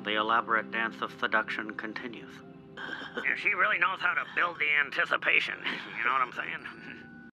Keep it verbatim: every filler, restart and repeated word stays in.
The elaborate dance of seduction continues. Yeah, she really knows how to build the anticipation. You know what I'm saying?